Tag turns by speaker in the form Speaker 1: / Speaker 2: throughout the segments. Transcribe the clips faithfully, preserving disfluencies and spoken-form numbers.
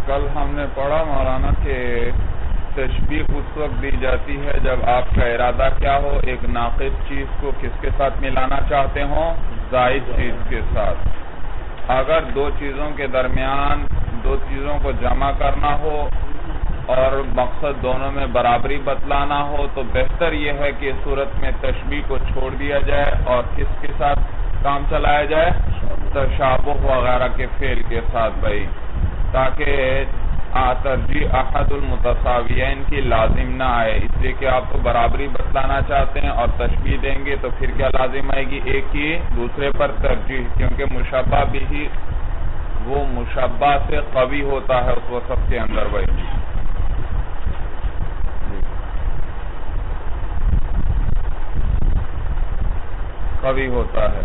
Speaker 1: کل ہم نے پڑھا مولانا کہ تشبیہ اس وقت دی جاتی ہے جب آپ کا ارادہ کیا ہو، ایک ناقص چیز کو کس کے ساتھ ملانا چاہتے ہوں، زائد چیز کے ساتھ۔ اگر دو چیزوں کے درمیان دو چیزوں کو جمع کرنا ہو اور مقصد دونوں میں برابری بتلانا ہو تو بہتر یہ ہے کہ اس صورت میں تشبیہ کو چھوڑ دیا جائے اور کس کے ساتھ کام چلایا جائے، تشابہ وغیرہ کے فعل کے ساتھ بھائی، تاکہ ترجیح احد المتساویین کی لازم نہ آئے، اس لیے کہ آپ کو برابری بتلانا چاہتے ہیں اور تشبیہ دیں گے تو پھر کیا لازم آئے گی، ایک کی دوسرے پر ترجیح، کیونکہ مشبہ بھی وہ مشبہ سے قوی ہوتا ہے اس وصف کے اندر بھائی۔ قوی ہوتا ہے،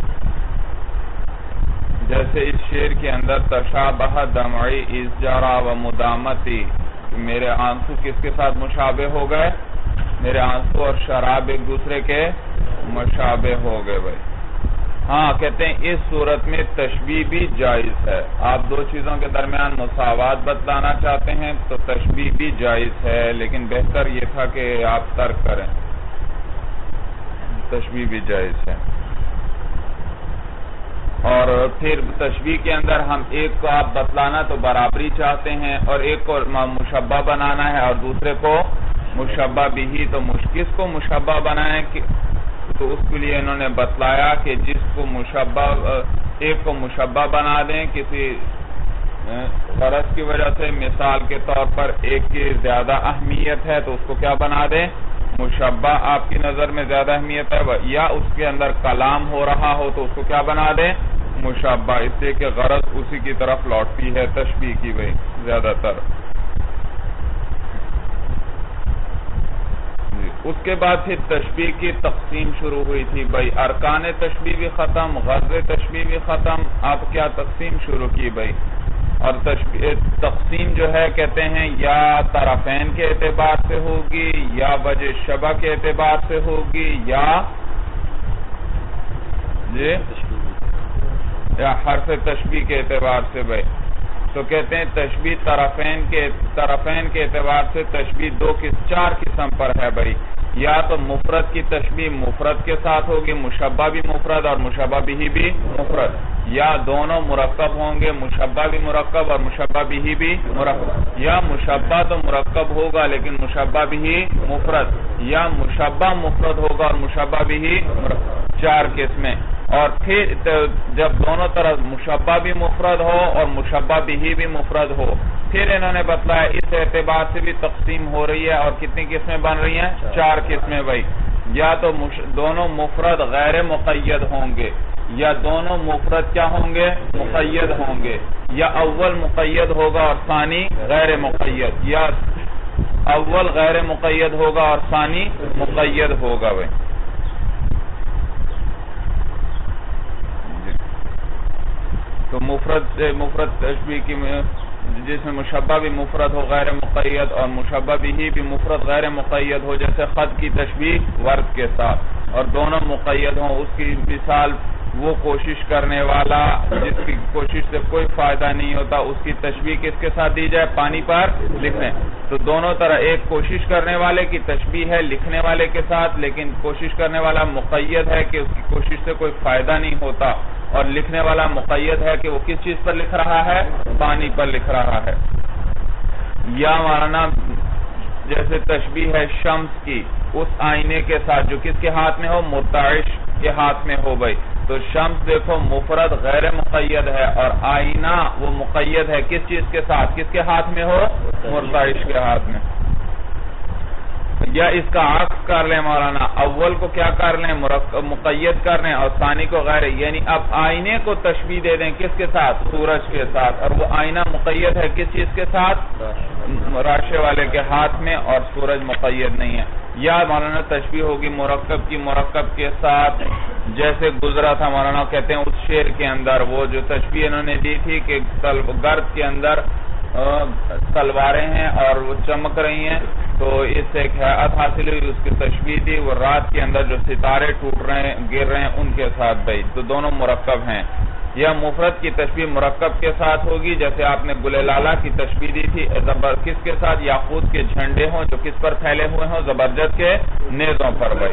Speaker 1: جیسے اس شعر کے اندر تشابہ دمعی اذ جرا و مدامتی، میرے آنسو کس کے ساتھ مشابہ ہو گئے، میرے آنسو اور شراب ایک دوسرے کے مشابہ ہو گئے بھائی۔ ہاں کہتے ہیں اس صورت میں تشبیہ بھی جائز ہے، آپ دو چیزوں کے درمیان مساوات بتلانا چاہتے ہیں تو تشبیہ بھی جائز ہے، لیکن بہتر یہ تھا کہ آپ ترک کریں، تشبیہ بھی جائز ہے۔ اور پھر تشبیہ کے اندر ہم ایک کو آپ بتلانا تو برابری چاہتے ہیں اور ایک کو مشبہ بنانا ہے اور دوسرے کو مشبہ بھی، تو کس کو مشبہ بنائیں تو اس کے لیے انہوں نے بتلایا کہ جس کو مشبہ ایک کو مشبہ بنا دیں کسی غرض کی وجہ سے، مثال کے طور پر ایک کی زیادہ اہمیت ہے تو اس کو کیا بنا دیں، مشبہ آپ کی نظر میں زیادہ اہمیت ہے، یا اس کے اندر کلام ہو رہا ہو تو اس کو کیا بنا دیں، مشبہ، اس سے کہ غرض اسی کی طرف لوٹتی ہے تشبیہ کی بھئی زیادہ تر۔ اس کے بعد پھر تشبیہ کی تقسیم شروع ہوئی تھی بھئی، ارکان تشبیہ بھی ختم، غرض تشبیہ بھی ختم، اب کیا تقسیم شروع کی بھئی، اور تقسیم جو ہے کہتے ہیں یا طرفین کے اعتبار سے ہوگی یا وجہ شبہ کے اعتبار سے ہوگی یا جی یا حرف تشبیہ کے اعتبار سے بھائی، تو کہتے ہیں تشبیہ طرفین کے طرفین کے اعتبار سے تشبیہ دو چار قسم پر ہے بھائی، یا تو مفرد کی تشبیہ مفرد کے ساتھ ہوگی، مشبہ بھی مفرد اور مشبہ بھی بھی مفرد، یا دونوں مرکب ہوں گے، مشبہ بھی مرکب اور مشبہ بھی بھی مرکب، یا مشبہ تو مرکب ہوگا لیکن مشبہ بھی مفرد، یا مشبہ مفرد ہوگا اور مشبہ بھی مرکب، چار قسمیں۔ اور پھر جب دونوں طرف مشبہ بھی مفرد ہو اور مشبہ بھی بھی مفرد ہو، پھر انہوں نے بتلایا اس اعتبار سے بھی تقسیم ہو رہی ہے اور کتنی قسمیں بن رہی ہیں، چار قسمیں بھائی، یا تو دونوں مفرد غیر مقید ہوں گے، یا دونوں مفرد کیا ہوں گے، مقید ہوں گے، یا اول مقید ہوگا اور ثانی غیر مقید، یا اول غیر مقید ہوگا اور ثانی مقید ہوگا بھائی۔ تو مفرد مفرد تشبیہ کی جس میں مشبہ بھی مفرد ہو غیر مقید اور مشبہ بھی بھی مفرد غیر مقید ہو، جیسے خط کی تشبیہ ورد کے ساتھ، اور دونوں مقید ہوں، اس کی مثال وہ کوشش کرنے والا جس کی کوشش سے کوئی فائدہ نہیں ہوتا، اس کی تشبیہ کس کے ساتھ دی جائے، پانی پر لکھنے، تو دونوں طرح ایک کوشش کرنے والے کی تشبیہ ہے لکھنے والے کے ساتھ، لیکن کوشش کرنے والا مقید ہے کہ اس کی کوشش سے کوئی فائدہ نہیں ہوتا، اور لکھنے والا مقید ہے کہ وہ کس چیز پر لکھ رہا ہے، پانی پر لکھ رہا ہے۔ یا مولانا جیسے تشبیہ ہے شمس کی اس آئینے کے ساتھ جو کس کے ہاتھ میں ہو، مرتعش کے ہاتھ میں ہو بھائی، تو شمس دیکھو مفرد غیر مقید ہے اور آئینہ وہ مقید ہے کس چیز کے ساتھ، کس کے ہاتھ میں ہو، مرتعش کے ہاتھ میں۔ یا اس کا عکس کر لیں مولانا، اول کو کیا کر لیں، مقید کر لیں اور ثانی کو غیر، یعنی اب آئینے کو تشبیہ دے دیں کس کے ساتھ، سورج کے ساتھ، اور وہ آئینہ مقید ہے کس چیز کے ساتھ، راشے والے کے ہاتھ میں، اور سورج مقید نہیں ہے۔ یا مولانا تشبیہ ہوگی مرکب کی مرکب کے ساتھ، جیسے گزرا تھا مولانا کہتے ہیں اس شعر کے اندر وہ جو تشبیہ انہوں نے دی تھی کہ گرد کے اندر تلواریں ہیں اور وہ چمک رہی ہیں، تو اس سے ایک حیات حاصل ہوئی، اس کی تشبیہ دی وہ رات کے اندر جو ستارے ٹوٹ رہے ہیں گر رہے ہیں ان کے ساتھ بھائی، تو دونوں مرکب ہیں۔ یا مفرد کی تشبیہ مرکب کے ساتھ ہوگی، جیسے آپ نے گل لالہ کی تشبیہ دی تھی، زبر کس کے ساتھ؟ یاقوت کے جھنڈے ہوں جو کس پر پھیلے ہوئے ہوں؟ زبرجد کے نیزوں پر بھائی۔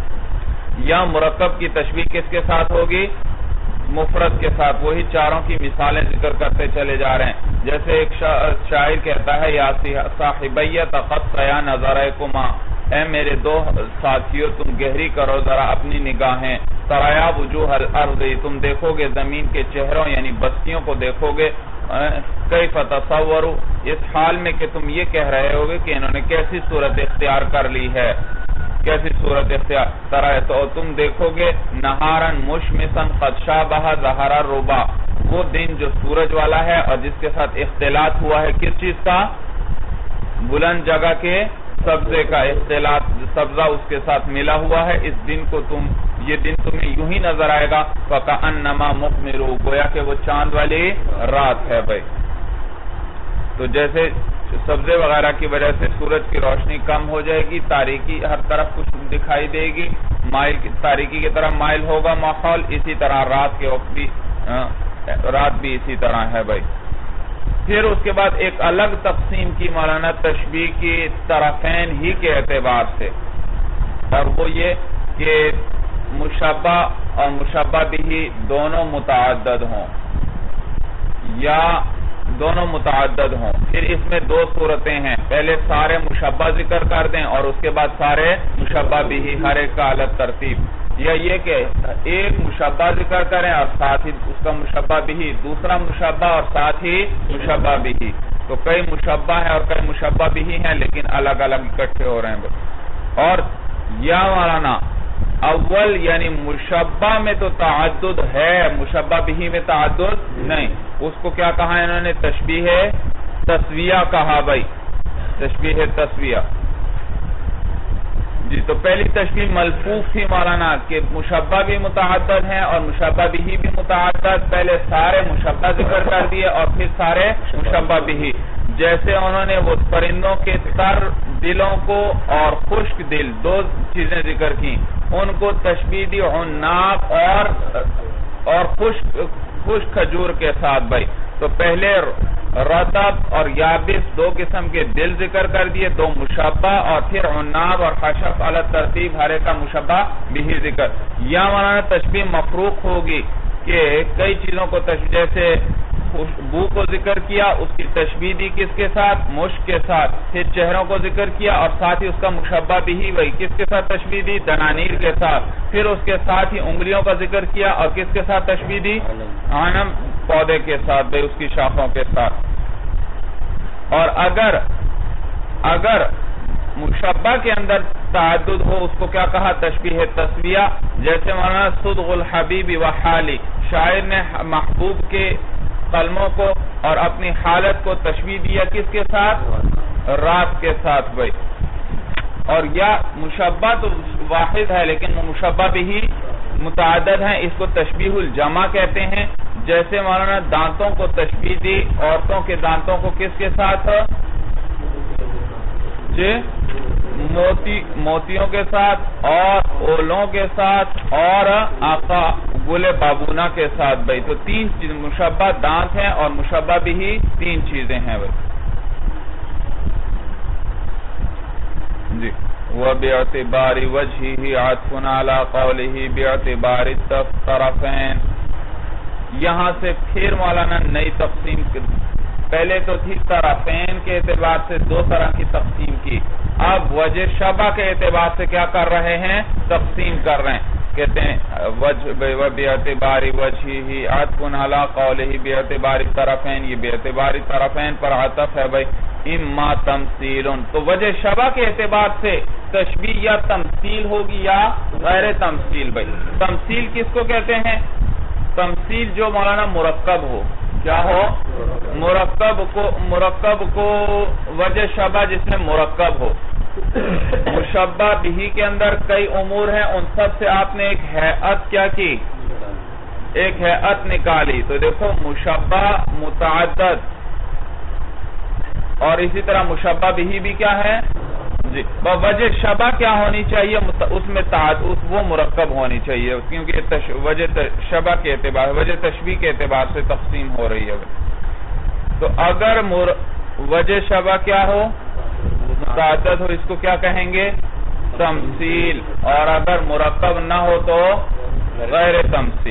Speaker 1: یا مرکب کی تشبیہ کس کے ساتھ ہوگی؟ مفرد کے ساتھ۔ وہی چاروں کی مثالیں ذکر کرتے چلے جا رہے ہیں، جیسے ایک شاعر کہتا ہے یا صاحبیت قد سیا نظرکما، اے میرے دو ساتھیوں تم گہری کرو ذرا اپنی نگاہیں، ترایا وجوہ الارض، تم دیکھو گے زمین کے چہروں یعنی بستیوں کو دیکھو گے، کیف تصوروا، اس حال میں کہ تم یہ کہہ رہے ہوگے کہ انہوں نے کیسی صورت اختیار کر لی ہے، کیسی صورت اختیار طرح تو تم دیکھو گے نہارن مشمسن قد شابہ ظہر الربا، وہ دن جو سورج والا ہے اور جس کے ساتھ اختلاط ہوا ہے کس چیز کا؟ بلند جگہ کے سبزے کا اختلاط، سبزہ اس کے ساتھ ملا ہوا ہے، اس دن کو تم یہ دن تمہیں یوں ہی نظر آئے گا فَكَأَنَّمَا مُقْمِرُ، گویا کہ وہ چاند والی رات ہے بھائی۔ تو جیسے سبزے وغیرہ کی وجہ سے سورج کی روشنی کم ہو جائے گی، تاریکی ہر طرف کچھ دکھائی دے گی، مائل تاریکی کی طرف مائل ہوگا ماحول، اسی طرح رات کے وقت بھی رات بھی اسی طرح ہے بھائی۔ پھر اس کے بعد ایک الگ تقسیم کی مولانا تشبیہ کی طرفین ہی کے اعتبار سے، اور وہ یہ کہ مشبہ اور مشبہ بھی دونوں متعدد ہوں یا دونوں متعدد ہوں۔ پھر اس میں دو صورتیں ہیں، پہلے سارے مشبہ ذکر کر دیں اور اس کے بعد سارے مشبہ بھی، ہر ایک کا الگ ترتیب، یا یہ کہ ایک مشبہ ذکر کریں اور ساتھ ہی اس کا مشبہ بھی، دوسرا مشبہ اور ساتھ ہی مشبہ بھی۔ تو کئی مشبہ ہیں اور کئی مشبہ بھی ہیں لیکن الگ الگ اکٹھے ہو رہے ہیں۔ اور یا مولانا اول یعنی مشبہ میں تو تعدد ہے، مشبہ بھی میں تعدد نہیں، اس کو کیا کہا انہوں نے؟ تشبیہ تسویہ کہا بھائی، تشبیہ تسویہ۔ جی تو پہلی تشبیہ ملفوف تھی مولانا کہ مشبہ بھی متعدد ہیں اور مشبہ بھی بھی متعدد، پہلے سارے مشبہ ذکر کر دیے اور پھر سارے مشبہ بھی، جیسے انہوں نے وہ پرندوں کے تر دلوں کو اور خشک دل دو چیزیں ذکر کی، ان کو تشبیہ دی عناب اور اور خشک خشک کھجور کے ساتھ بھائی۔ تو پہلے رطب اور یابس دو قسم کے دل ذکر کر دیے، دو مشبہ، اور پھر عناب اور خشب علی ترتیب ہر ایک کا مشبہ بھی ذکر۔ یا مولانا تشبیہ مفروق ہوگی کہ کئی چیزوں کو تشبیہ، جیسے بو کو ذکر کیا، اس کی تشبیہ دی کس کے ساتھ؟ مشک کے ساتھ، پھر چہروں کو ذکر کیا اور ساتھ ہی اس کا مشبہ بھی وہی کس کے ساتھ تشبیہ دی؟ دنانیر کے ساتھ، پھر اس کے ساتھ ہی انگلیوں کا ذکر کیا اور کس کے ساتھ تشبیہ دی؟ عالم پودے کے ساتھ بھائی، اس کی شاخوں کے ساتھ۔ اور اگر اگر مشبہ کے اندر تعدد ہو اس کو کیا کہا؟ تشبیہ تسویہ، جیسے مولانا صدغ الحبیب و حالی، شاعر نے محبوب کے کلموں کو اور اپنی حالت کو تشبیہ دیا کس کے ساتھ؟ رات کے ساتھ بھائی۔ اور یا مشبہ تو واحد ہے لیکن مشبہ بھی متعدد ہیں، اس کو تشبیہ الجمع کہتے ہیں، جیسے مولانا دانتوں کو تشبیہ دی، عورتوں کے دانتوں کو کس کے ساتھ؟ جی موتی موتیوں کے ساتھ اور اولوں کے ساتھ اور آقا گل بابونا کے ساتھ بھائی۔ تو تین چیز مشبہ دانت ہیں اور مشبہ بھی تین چیزیں ہیں بھائی جی۔ وَبِعْتِبَارِ وَجْهِهِ عَطْفٌ عَلَى قَوْلِهِ بِعْتِبَارِ الطَّرَفَيْنِ، یہاں سے پھر مولانا نئی تقسیم، پہلے تو تھی طرفین کے اعتبار سے دو طرح کی تقسیم کی، اب وجہ شبہ کے اعتبار سے کیا کر رہے ہیں؟ تقسیم کر رہے ہیں، کہتے ہیں بِعْتِبَارِ وَجْهِهِ عَطْفٌ عَلَى قَوْلِهِ بِعْتِبَارِ الطَّرَفَيْنِ، یہ بِعْتِبَارِ الطَّرَفَيْن پر عطف ہے بھائی۔ اما تمثیل، تو وجہ شبہ کے اعتبار سے تشبیہ یا تمثیل ہوگی یا غیر تمثیل بھائی۔ تمثیل کس کو کہتے ہیں؟ تمثیل جو مولانا مرکب ہو، کیا ہو؟ مرکب کو مرکب کو وجہ شبہ جس میں مرکب ہو۔ مشبہ بھی کے اندر کئی امور ہیں، ان سب سے آپ نے ایک ہیئت کیا کی؟ ایک ہیئت نکالی۔ تو دیکھو مشبہ متعدد اور اسی طرح مشبہ بھی بھی کیا ہے؟ جی وجہ شبہ کیا ہونی چاہیے؟ اس میں تعدد وہ مرکب ہونی چاہیے، کیونکہ وجہ شبہ کے اعتبار وجہ تشبیہ کے اعتبار سے تقسیم ہو رہی ہے۔ تو اگر وجہ شبہ کیا ہو؟ متعدد ہو، اس کو کیا کہیں گے؟ تمثیل۔ اور اگر مرکب نہ ہو تو غیر تمثیل۔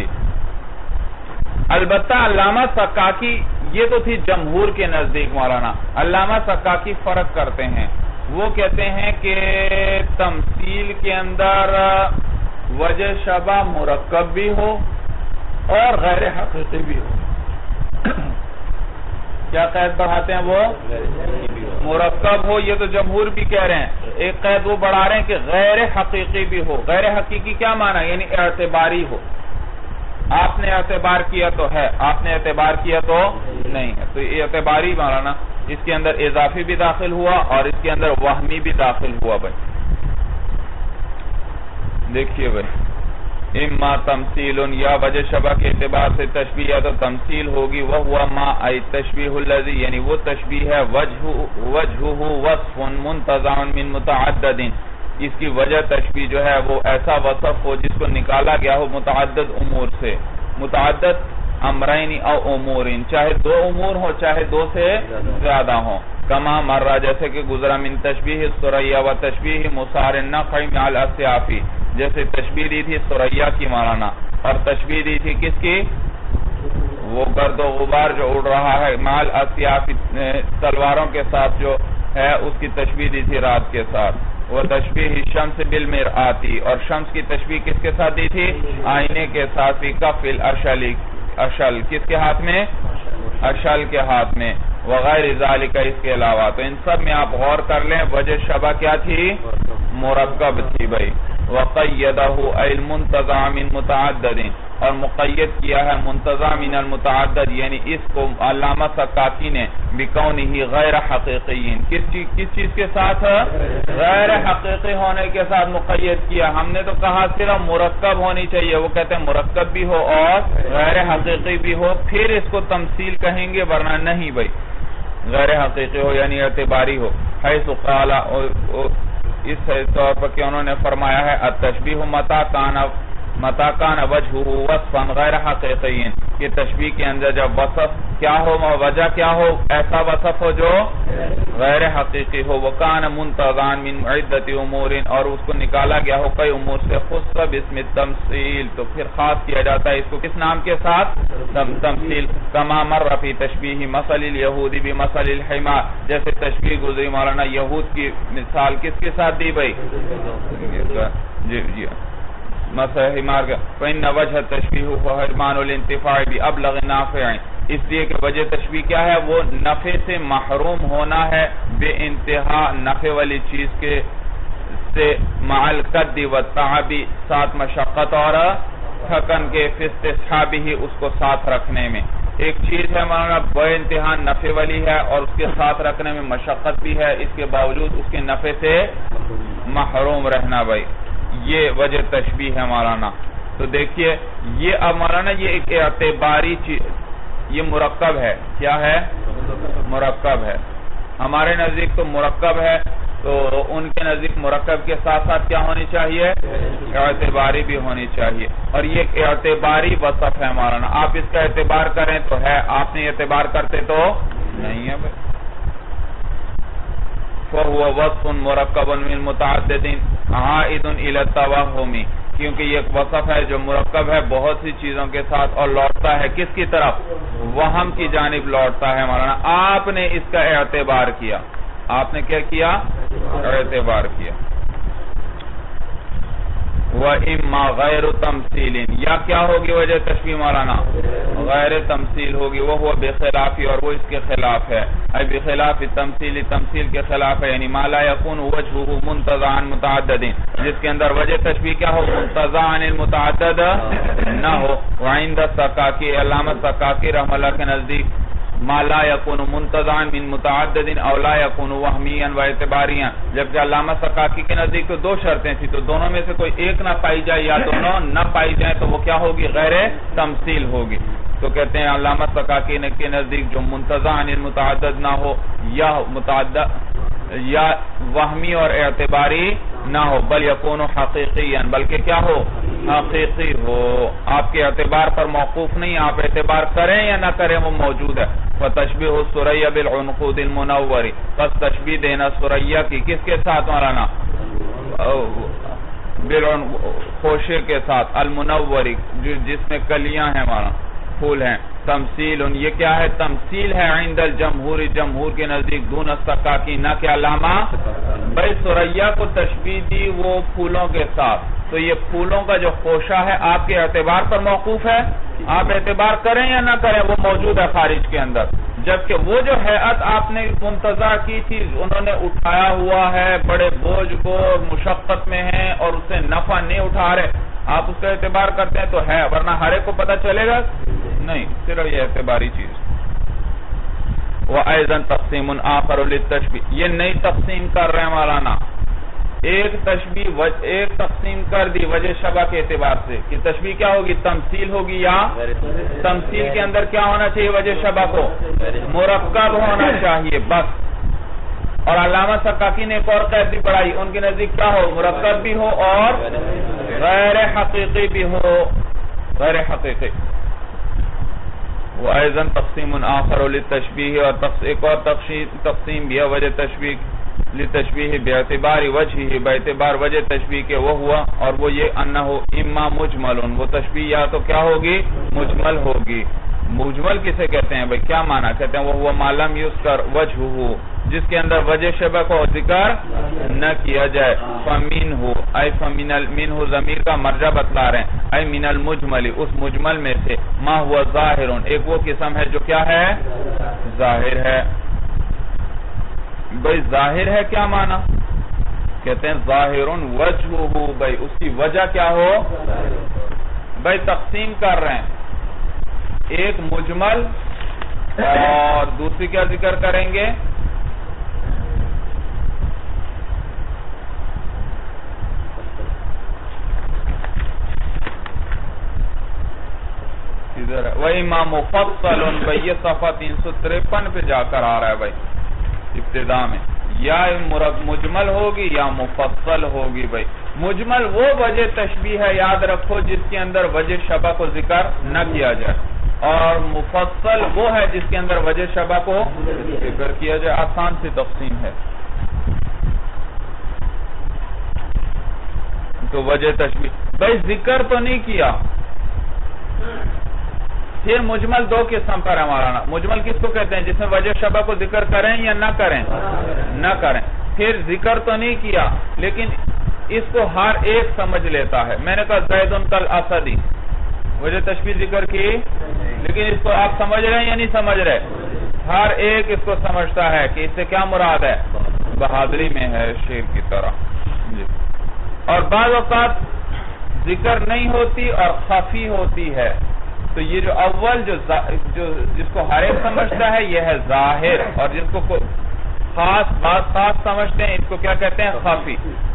Speaker 1: البتہ علامہ سکاکی، یہ تو تھی جمہور کے نزدیک مولانا، علامہ سکاکی فرق کرتے ہیں، وہ کہتے ہیں کہ تمثیل کے اندر وجہ شبہ مرکب بھی ہو اور غیر حقیقی بھی ہو۔ کیا قید بڑھاتے ہیں وہ؟ مرکب ہو، یہ تو جمہور بھی کہہ رہے ہیں، ایک قید وہ بڑھا رہے ہیں کہ غیر حقیقی بھی ہو۔ غیر حقیقی کیا معنی؟ یعنی اعتباری ہو، آپ نے اعتبار کیا تو ہے، آپ نے اعتبار کیا تو نہیں ہے، تو یہ اعتباری مولانا، اس کے اندر اضافی بھی داخل ہوا اور اس کے اندر وہمی بھی داخل ہوا۔ بھائی دیکھیے بھائی، اما تمثیل، یا وجہ شبہ کے اعتبار سے تشبیہ یا تو تمثیل ہوگی، وہ ہوا ما ای تشبیہ الذی، یعنی وہ تشبیہ ہے وجہہ وصف منتزع من متعدد، اس کی وجہ تشبیہ جو ہے وہ ایسا وصف ہو جس کو نکالا گیا ہو متعدد امور سے، متعدد امرین او امورین، چاہے دو امور ہو چاہے دو سے زیادہ ہوں، کما مرہ جیسے کہ گزرا، من تشبیہ الثریا و تشبیہ مسار النخع مع الاسیاف، جیسے تشبیہ دی تھی ثریا کی مولانا، اور تشبیہ دی تھی کس کی؟ وہ گرد و غبار جو اڑ رہا ہے، مع الاسیاف تلواروں کے ساتھ جو ہے، اس کی تشبیہ دی تھی رات کے ساتھ۔ وہ تشبیہ شمس بالمرآتی، اور شمس کی تشبیہ کس کے ساتھ دی تھی؟ آئینے کے ساتھ، فی کف الاشل، اشل کس کے ہاتھ میں؟ اشل کے ہاتھ میں، وغیر ذالک اس کے علاوہ۔ تو ان سب میں آپ غور کر لیں، وجہ شبہ کیا تھی؟ مرکب تھی بھائی۔ وقیدہ ای المنتزع من متعدد، اور مقید کیا ہے منتزع من المتعدد، یعنی اس کو علامہ سکاکی نے بکونہ غیر حقیقیین، کس چیز کس چیز کے ساتھ؟ غیر حقیقی ہونے کے ساتھ مقید کیا۔ ہم نے تو کہا صرف مرکب ہونی چاہیے، وہ کہتے ہیں مرکب بھی ہو اور غیر حقیقی بھی ہو، پھر اس کو تمثیل کہیں گے، ورنہ نہیں بھائی، غیر حقیقی ہو یعنی اعتباری ہو۔ حیث قال، اس طور پر کہ انہوں نے فرمایا ہے، التشبیہ متا کان متا کان وجہہ وصفا غیر حقیقین، کہ تشبیہ کے اندر جب وصف کیا ہو، وجہ کیا ہو، ایسا وصف ہو جو غیر حقیقی ہو، وکان منتزعا من عدت امور، اور اس کو نکالا گیا ہو کئی امور سے، خص باسم التمثیل، تو پھر خاص کیا جاتا ہے اس کو کس نام کے ساتھ؟ تمثیل۔ کما مر فی تشبیہ مثل الیہود بمثل الحمار، جیسے تشبیہ گزری مولانا یہود کی مثال کس کے ساتھ دی بھائی؟ جی جی مثل حمار کا، فإن وجہ تشبیہ فحرمان الانتفاع بأبلغ نافع، اس لیے کہ وجہ تشبیہ کیا ہے؟ وہ نفع سے محروم ہونا ہے، بے انتہا نفع والی چیز کے سے، مع القد والتعب، ساتھ مشقت اور تھکن کے، فی استصحابہ اس کو ساتھ رکھنے میں۔ ایک چیز ہے مولانا بے انتہا نفع والی ہے اور اس کے ساتھ رکھنے میں مشقت بھی ہے، اس کے باوجود اس کے نفع سے محروم رہنا بھائی، یہ وجہ تشبیہ ہے مولانا۔ تو دیکھیے یہ اب مولانا یہ ایک اعتباری چیز، یہ مرکب ہے، کیا ہے؟ مرکب ہے، ہمارے نزدیک تو مرکب ہے، تو ان کے نزدیک مرکب کے ساتھ ساتھ کیا ہونی چاہیے؟ اعتباری بھی ہونی چاہیے، اور یہ ایک اعتباری وصف ہے مولانا، آپ اس کا اعتبار کریں تو ہے، آپ نے اعتبار کرتے تو نہیں ہے بھائی۔ فَهُوَ وَصْفٌ مُرَكَّبٌ مِّن مُتَعَدِّدٍ عَائِدٌ إِلَى التَّوَهُّمِ، کیونکہ یہ ایک وصف ہے جو مرکب ہے بہت سی چیزوں کے ساتھ، اور لوٹتا ہے کس کی طرف؟ وہم کی جانب لوٹتا ہے مولانا۔ آپ نے اس کا اعتبار کیا، آپ نے کیا کیا؟ اعتبار کیا۔ وَإِمَّا غَيْرُ تَمْثِيلٍ، یا کیا ہوگی وجہ تشبیہ مولانا؟ غیر تمثیل ہوگی، وہ ہوا بخلافی، اور وہ اس کے خلاف ہے، اے بخلاف تمثیل، تمثیل کے خلاف ہے، یعنی ما لا يكون وجهه منتزعا متعدد، جس کے اندر وجہ تشبیہ کیا ہو؟ منتزعا المتعدد نہ ہو۔ وعند السکاکی، علامہ سکاکی رحمہ اللہ کے نزدیک، ما لا يكون منتزعا من متعدد او لا يكون وهميا و اعتباريا، جبکہ علامہ سکاکی کے نزدیک تو دو شرطیں تھی، تو دونوں میں سے کوئی ایک نہ پائی جائے یا دونوں نہ پائی جائیں تو وہ کیا ہوگی؟ غیر تمثیل ہوگی۔ تو کہتے ہیں علامہ سکاکی کے نزدیک جو منتزعا من متعدد نہ ہو، یا متعدد یا وہمی اور اعتباری نہ ہو، بل یکون حقیقی، بلکہ کیا ہو، حقیقی ہو، آپ کے اعتبار پر موقوف نہیں، آپ اعتبار کریں یا نہ کریں وہ موجود ہے۔ فَتَشْبِهُ السُّرَيَّ بِالْعُنْقُودِ الْمُنَوَّرِ، پس تشبیہ دینا سریہ کی کس کے ساتھ مولانا؟ خوشے کے ساتھ، المنوری جس میں کلیاں ہیں مولانا، پھول ہیں۔ تمثیل، یہ کیا ہے؟ تمثیل ہے عند الجمہور، جمہور کے نزدیک، دون السکاکی، نہ کہ علامہ۔ بھائی سریہ کو تشبیہ دی وہ پھولوں کے ساتھ، تو یہ پھولوں کا جو خوشہ ہے آپ کے اعتبار پر موقوف ہے، آپ اعتبار کریں یا نہ کریں وہ موجود ہے خارج کے اندر، جبکہ وہ جو حیات آپ نے منتزع کی تھی انہوں نے اٹھایا ہوا ہے بڑے بوجھ کو، مشقت میں ہیں اور اس سے نفع نہیں اٹھا رہے، آپ اس کا اعتبار کرتے ہیں تو ہے، ورنہ ہر ایک کو پتہ چلے گا نہیں، صرف یہ اعتباری چیز۔ وَأَيْضًا تَقْسِيمٌ آخَرُ لِلتَّشْبِيهِ، یہ نئی تقسیم کر رہے ہیں مولانا، ایک تشبیہ ایک تقسیم کر دی وجہ شبہ کے اعتبار سے کہ تشبیہ کیا ہوگی؟ تمثیل ہوگی، یا تمثیل کے اندر کیا ہونا چاہیے؟ وجہ شبہ کو مرکب ہونا چاہیے بس۔ اور علامہ سکاکی نے ایک اور قید بھی پڑھائی، ان کے نزدیک کیا ہو؟ مرکب بھی ہو اور غیر حقیقی بھی ہو، غیر حقیقی۔ وَأَيْضًا تَقْسِيمٌ آخَرُ لِلتَّشْبِيهِ، اور ایک اور تقسیم بھی ہے وجہ تشبیہ لِتَشْبِيهِ بِاعْتِبَارِ وَجْهِهِ، باعتبار وجہ تشبیہ کے، وہ ہوا اور وہ یہ انہو اما مجمل، وہ تشبیہ یا تو کیا ہوگی؟ مجمل ہوگی۔ مجمل کسے کہتے ہیں بھئی؟ کیا معنی کہتے ہیں؟ وہ ہوا ما لم یذکر وجہہ، جس کے اندر وجہ شبہ کو ذکر نہ کیا جائے۔ فَمِنْهُ اے فَمِنَ الْمِنْهُ ضمیر کا مرجع بتلا رہے ہیں، اے من المجمل، اس مجمل میں سے، ما ہوا ظاہر، ایک وہ قسم ہے جو کیا ہے؟ ظاہر ہے۔ بھئی ظاہر ہے کیا معنی؟ کہتے ہیں ظاہر وجہہ، بھئی اس کی وجہ کیا ہو؟ بھئی تقسیم کر رہے ہیں، ایک مجمل اور دوسری کیا ذکر کریں گے؟ وَإِمَا مُفَصَّلٌ، بھئی یہ صفحہ تین سو تریپن پہ جا کر آ رہا ہے بھئی ابتدا میں، یا مجمل ہوگی یا مفصل ہوگی۔ بھئی مجمل وہ وجہ تشبیہ ہے، یاد رکھو، جس کے اندر وجہ شبہ کو ذکر نہ کیا جائے، اور مفصل وہ ہے جس کے اندر وجہ شبہ کو ذکر کیا جائے۔ آسان سی تقسیم ہے۔ تو وجہ تشبیہ، بھئی ذکر تو نہیں کیا، پھر مجمل دو قسم پر ہمارا نا، مجمل کس کو کہتے ہیں؟ جس میں وجہ شبہ کو ذکر کریں یا نہ کریں؟ نہ کریں۔ پھر ذکر تو نہیں کیا لیکن اس کو ہر ایک سمجھ لیتا ہے، میں نے کہا زید کالاسدی، وجہ تشبیہ ذکر کی، لیکن اس کو آپ سمجھ رہے ہیں یا نہیں سمجھ رہے؟ ہر ایک اس کو سمجھتا ہے کہ اس سے کیا مراد ہے؟ بہادری میں ہے، شیر کی طرح جی۔ اور بعض اوقات ذکر نہیں ہوتی اور خفی ہوتی ہے، تو یہ جو اول جو, جو جس کو ہر ایک سمجھتا ہے یہ ہے ظاہر، اور جس کو خاص بات خاص سمجھتے ہیں اس کو کیا کہتے ہیں؟ خفی۔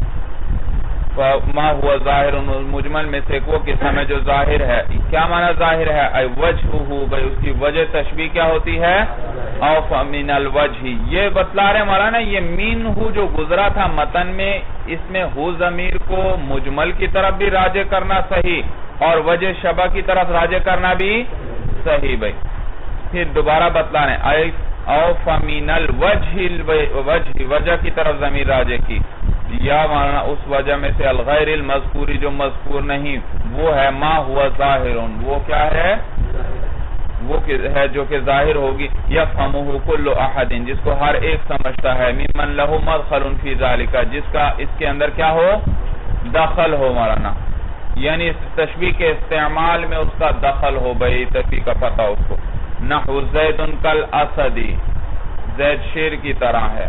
Speaker 1: ما ہوا ظاہر، مجمل میں سے وہ قسم ہے جو ظاہر ہے۔ کیا معنی ظاہر ہے؟ اے وجہہ، بھئی اس کی وجہ تشبیہ کیا ہوتی ہے؟ او فمن الوجہ، یہ بتلا رہے مولانا، یہ منہ جو گزرا تھا متن میں، اس میں ہو ضمیر کو مجمل کی طرف بھی راجع کرنا صحیح اور وجہ شبہ کی طرف راجع کرنا بھی صحیح۔ بھئی پھر دوبارہ بتلا رہے ہیں، او فمن الوجہ، وجہ وجہ کی طرف ضمیر راجع کی، یا مانا اس وجہ میں سے الغیر المذکوری جو مذکور نہیں، وہ ہے ما ہوا ظاہر، وہ کیا ہے؟ وہ ہے جو کہ ظاہر ہوگی، یفہمہ کل احد، جس کو ہر ایک سمجھتا ہے، ممن لہ مدخل فی ذالک، جس کا اس کے اندر کیا ہو؟ دخل ہو مولانا، یعنی اس تشبیہ کے استعمال میں اس کا دخل ہو، بھئی تشبیہ کا پتہ اس کو۔ نحو زید کالاسدی، زید شیر کی طرح ہے۔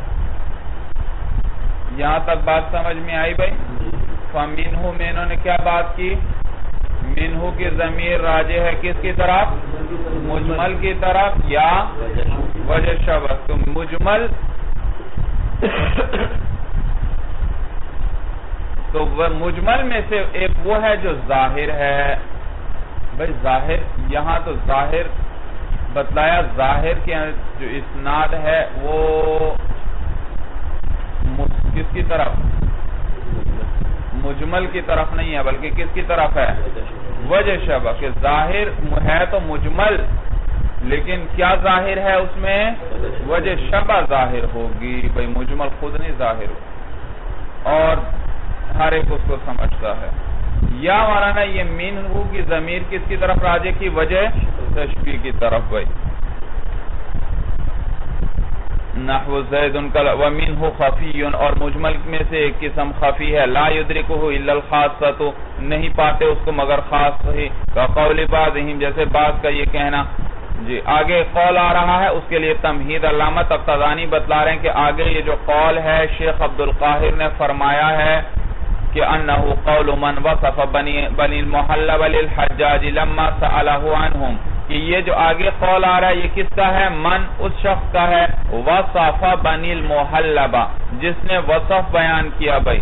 Speaker 1: یہاں تک بات سمجھ میں آئی بھائی؟ فَمِنْهُ میں انہوں نے کیا بات کی؟ منہو کی ضمیر راجع ہے کس کی طرف؟ مجمل کی طرف یا وجہ شبہ؟ تو مجمل تو مجمل میں سے ایک وہ ہے جو ظاہر ہے، بھائی ظاہر یہاں تو ظاہر بتلایا، ظاہر کے جو اسناد ہے وہ کس کی طرف؟ مجمل کی طرف نہیں ہے بلکہ کس کی طرف ہے؟ وجہ شبہ، کہ ظاہر ہے تو مجمل لیکن کیا ظاہر ہے اس میں؟ وجہ شبہ ظاہر ہوگی، بھئی مجمل خود نہیں ظاہر ہو، اور ہر ایک اس کو سمجھتا ہے۔ یا مولانا یہ منہ کی ضمیر کس کی طرف راجع کی؟ وجہ تشبیہ کی طرف۔ بھئی نحو زید ومنہ خفی، اور مجمل میں سے ایک قسم خفی ہے، لا یدرکہ الا الخاصۃ، نہیں پاتے اس کو مگر خاص ہی، قول بعضہم، جیسے بعض کا یہ کہنا۔ جی آگے قول آ رہا ہے، اس کے لیے تمہید علامہ تقتضانی بتلا رہے ہیں کہ آگے یہ جو قول ہے شیخ عبدالقاہر نے فرمایا ہے کہ انہو قول من وصف بنی المحلب للحجاج لما سألہ عنہم، کہ یہ جو آگے قول آ رہا ہے یہ کس کا ہے؟ من اس شخص کا ہے وصف بنی المحلبہ، جس نے وصف بیان کیا بھائی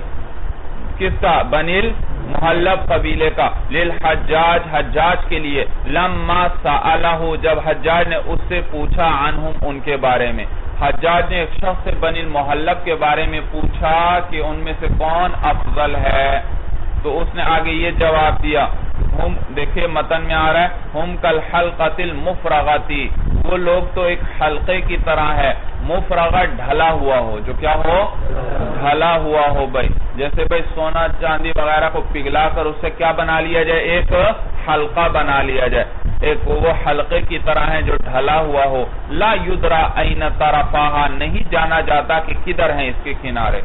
Speaker 1: کس کا؟ بنی المحلب قبیلے کا، للحجاج حجاج کے لیے، لما سألہ جب حجاج نے اس سے پوچھا عنہم ان کے بارے میں، حجاج نے ایک شخص سے بنی المحلب کے بارے میں پوچھا کہ ان میں سے کون افضل ہے، تو اس نے آگے یہ جواب دیا، ہم دیکھیں متن میں آ رہا ہے ہم کالحلقۃ المفرغۃ، وہ لوگ تو ایک حلقے کی طرح ہے، مفرغہ ڈھلا ہوا ہو، جو کیا ہو؟ ڈھلا ہوا ہو بھائی، جیسے بھائی سونا چاندی وغیرہ کو پگھلا کر اس سے کیا بنا لیا جائے؟ ایک حلقہ بنا لیا جائے، ایک وہ حلقے کی طرح ہے جو ڈھلا ہوا ہو، لا یدرا این طرفاہا، نہیں جانا جاتا کہ کدھر ہیں اس کے کنارے،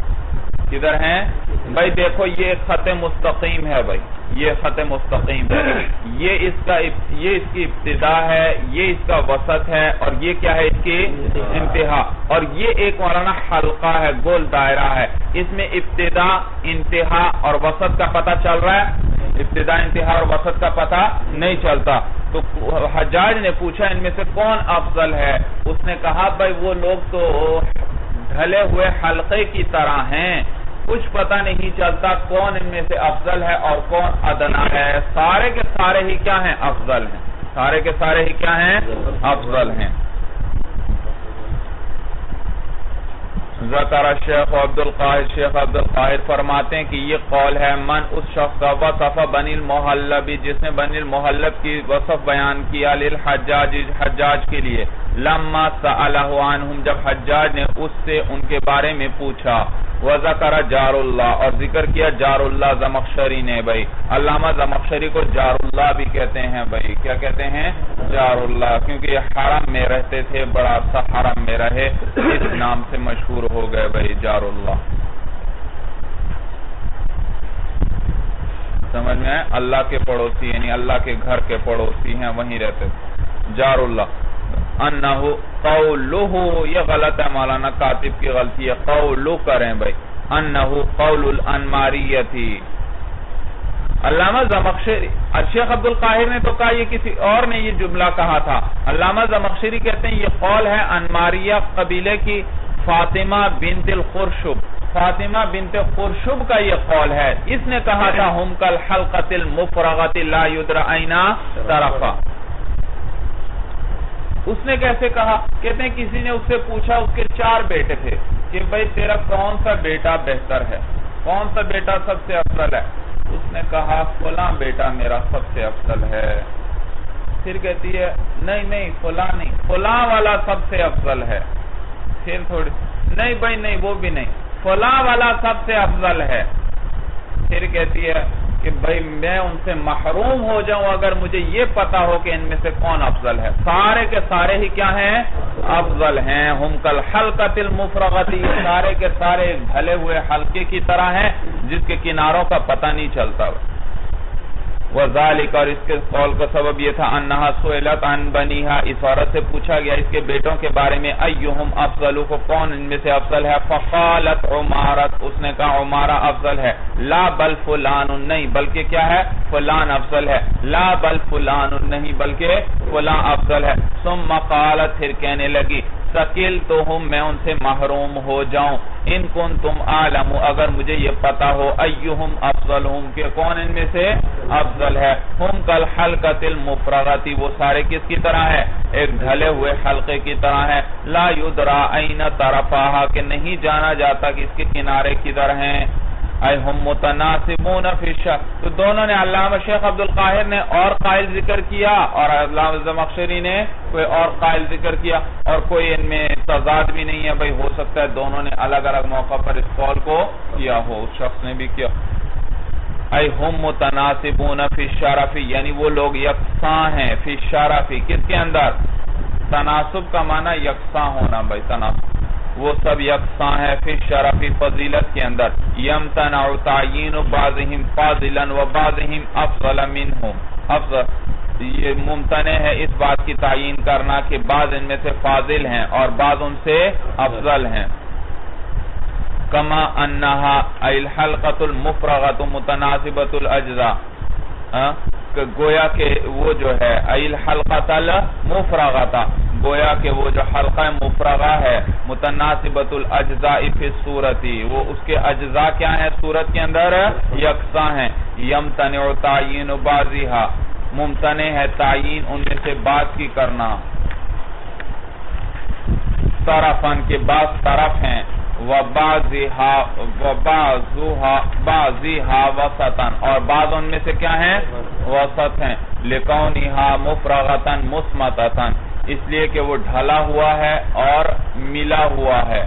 Speaker 1: کدھر ہیں بھائی؟ دیکھو یہ خط مستقیم ہے بھائی، یہ خط مستقیم ہے، یہ اس کا یہ اس کی ابتدا ہے، یہ اس کا وسط ہے، اور یہ کیا ہے؟ اس کی انتہا، اور یہ ایک مولانا حلقہ ہے، گول دائرہ ہے، اس میں ابتدا انتہا اور وسط کا پتہ چل رہا ہے؟ ابتدا انتہا اور وسط کا پتہ نہیں چلتا۔ تو حجاج نے پوچھا ان میں سے کون افضل ہے، اس نے کہا بھائی وہ لوگ تو ڈھلے ہوئے حلقے کی طرح ہیں، کچھ پتہ نہیں چلتا کون ان میں سے افضل ہے اور کون ادنا ہے، سارے کے سارے ہی کیا ہیں؟ افضل ہیں، سارے کے سارے ہی کیا ہیں؟ افضل ہیں۔ ذکر شیخ عبدالقاہر، شیخ عبدالقاہر فرماتے ہیں کہ یہ قول ہے من اس شخص کا وصف بنی المحلب، جس نے بنی المحلب کی وصف بیان کیا، للحجاج حجاج کے لیے، لما سألہ عنہم جب حجاج نے اس سے ان کے بارے میں پوچھا، وذکر جار اللہ، اور ذکر کیا جار اللہ زمخشری نے بھائی، علامہ زمخشری کو جار اللہ بھی کہتے ہیں بھائی، کیا کہتے ہیں؟ جار اللہ، کیونکہ یہ حرم میں رہتے تھے، بڑا سا حرم میں رہے، اس نام سے مشہور ہو گئے بھائی جار اللہ۔ سمجھ میں ہے؟ اللہ کے پڑوسی، یعنی اللہ کے گھر کے پڑوسی ہیں، وہیں رہتے تھے، جار اللہ۔ انہو قولہو، یہ غلط ہے مولانا کاتب کی غلطی ہے، قولو کریں بھائی، انہو قول الانماریتی، علامہ زمخشری، شیخ عبدالقاہر نے تو کہا، یہ کسی اور نے یہ جملہ کہا تھا، علامہ زمخشری کہتے ہیں یہ قول ہے انماریہ قبیلے کی فاطمہ بنت الخرشب، فاطمہ بنت خرشب کا یہ قول ہے، اس نے کہا تھا ہم کالحلقۃ المفرغۃ لا یدرعین طرفا۔ اس نے کیسے کہا؟ کہتے ہیں کسی نے اس سے پوچھا، اس کے چار بیٹے تھے، کہ بھئی تیرا کون سا بیٹا بہتر ہے، کون سا بیٹا سب سے افضل ہے؟ اس نے کہا فلاں بیٹا میرا سب سے افضل ہے۔ پھر کہتی ہے نہیں نہیں فلاں نہیں، فلاں والا سب سے افضل ہے۔ پھر تھوڑی نہیں بھائی نہیں وہ بھی نہیں، فلاں والا سب سے افضل ہے۔ پھر کہتی ہے کہ بھئی میں ان سے محروم ہو جاؤں اگر مجھے یہ پتا ہو کہ ان میں سے کون افضل ہے، سارے کے سارے ہی کیا ہیں؟ افضل ہیں۔ ہم کالحلقۃ المفرغۃ، سارے کے سارے ڈھلے ہوئے حلقے کی طرح ہیں جس کے کناروں کا پتہ نہیں چلتا۔ وذالک، اور اس کے قول کا سبب یہ تھا، انہا سئلت عن بنیہا، اس عورت سے پوچھا گیا اس کے بیٹوں کے بارے میں، ایہم افضل، کو کون ان میں سے افضل ہے؟ فقالت عمارت، اس نے کہا عمارہ افضل ہے، لا بل فلان، نہیں بلکہ کیا ہے؟ فلان افضل ہے، لا بل فلان، نہیں بلکہ فلان افضل ہے۔ ثم قالت، پھر کہنے لگی، سکیل تو ہم، میں ان سے محروم ہو جاؤں، ان کن تم عالم، اگر مجھے یہ پتا ہو، ایہم افضلہم، کہ کون ان میں سے افضل ہے. ہم کل حلقۃ المفرغۃ، وہ سارے کس کی طرح ہے؟ ایک ڈھلے ہوئے حلقے کی طرح ہے. لا یدرا این طرفاہا، کہ نہیں جانا جاتا کہ اس کے کنارے کدھر ہیں. اے ہم متناسبون فی الشرع، تو دونوں نے، علامہ شیخ عبدالقاہر نے اور قائل ذکر کیا اور علامہ زمخشری نے کوئی اور قائل ذکر کیا، اور کوئی ان میں تضاد بھی نہیں ہے. بھئی ہو سکتا ہے دونوں نے الگ الگ موقع پر اس قول کو کیا ہو، اس شخص نے بھی کیا. اے ہم متناسبون فی الشرع، یعنی وہ لوگ یکساں ہیں فی الشرع، کس کے اندر؟ تناسب کا معنی یکساں ہونا. بھئی تناسب، وہ سب یکساں ہے فی الشرع، فضیلت کے اندر. یمتنع تعیین بعضهم فاضلا و بعضهم افضل منهم، افضل، یہ ممتنع ہے اس بات کی تعیین کرنا کہ بعض ان میں سے فاضل ہیں اور بعض ان سے افضل ہیں. کما انہا الحلقۃ المفرغۃ متناسبۃ الاجزاء، گویا کہ وہ جو ہے الحلقۃ المفرغۃ، گویا کہ وہ جو حلقہ مفرغہ ہے متناسبۃ الاجزاء فی الصورت، وہ اس کے اجزاء کیا ہیں صورت کے اندر؟ یکساں ہیں. یمتنع تعیین بعضها، ممتنع ہے تعیین ان میں سے بعض کی کرنا. طرفاً کے بعض طرف ہیں، وَبَعْضِهَا وَبَعْضُهَا بَعْضِهَا وَسَطًا، اور بعض ان میں سے کیا ہیں؟ وسط ہیں. لِكَوْنِهَا مُفْرَغَةً مُسْمَتَةً، اس لیے کہ وہ ڈھلا ہوا ہے اور ملا ہوا ہے.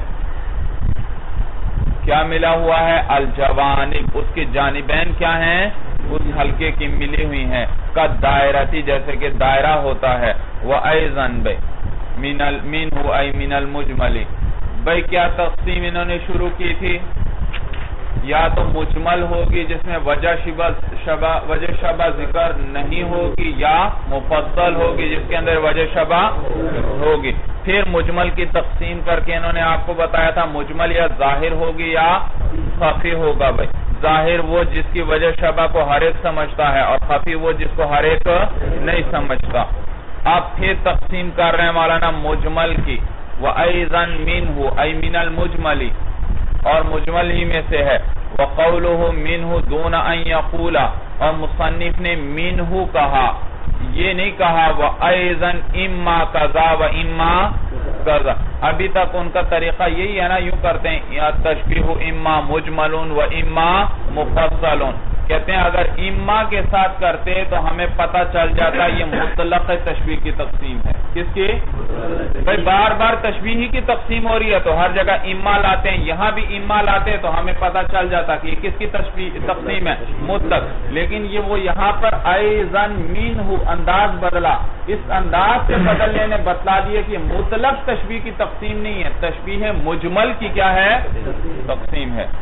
Speaker 1: کیا ملا ہوا ہے؟ الجوانب، اس کے جانبین کیا ہیں؟ اس حلقے کی ملی ہوئی ہیں. قد دائرتی، جیسے کہ دائرہ ہوتا ہے. وَأَيْضًا بے مِنْهُ أَيْ مِنَ الْمُجْمَلِ، بھئی کیا تقسیم انہوں نے شروع کی تھی؟ یا تو مجمل ہوگی جس میں وجہ شبہ شبہ وجہ شبہ ذکر نہیں ہوگی، یا مفصل ہوگی جس کے اندر وجہ شبہ ہوگی. پھر مجمل کی تقسیم کر کے انہوں نے آپ کو بتایا تھا مجمل یا ظاہر ہوگی یا خفی ہوگا. بھئی ظاہر وہ جس کی وجہ شبہ کو ہر ایک سمجھتا ہے، اور خفی وہ جس کو ہر ایک نہیں سمجھتا. اب پھر تقسیم کر رہے ہیں مولانا مجمل کی. وَأَيْضًا مِنْهُ أَيْ مِنَ الْمُجْمَلِ، اور مجمل ہی میں سے ہے. وَقَوْلُهُ مِنْهُ دُونَ أَنْ يَقُولَ، اور مصنف نے مِنْهُ کہا، یہ نہیں کہا وَأَيْضًا إِمَّا كَذَا وَإِمَّا كَذَا. ابھی تک ان کا طریقہ یہی ہے نا، یوں کرتے ہیں یا تشبیہ اما مجمل و اما مفصل. کہتے ہیں اگر اما کے ساتھ کرتے تو ہمیں پتہ چل جاتا یہ مطلق تشبیہ کی تقسیم ہے. کس کی؟ بھئی بار بار تشبیہ ہی کی تقسیم ہو رہی ہے تو ہر جگہ اما لاتے ہیں، یہاں بھی اما لاتے ہیں تو ہمیں پتہ چل جاتا کہ یہ کس کی تقسیم ہے؟ مطلق. لیکن یہ وہ یہاں پر ایضاً منہ انداز بدلا، اس انداز سے بدلنے نے بتلا دیا کہ مطلق تشبیہ کی تقسیم نہیں ہے، تشبیہ مجمل کی کیا ہے؟ تقسیم ہے.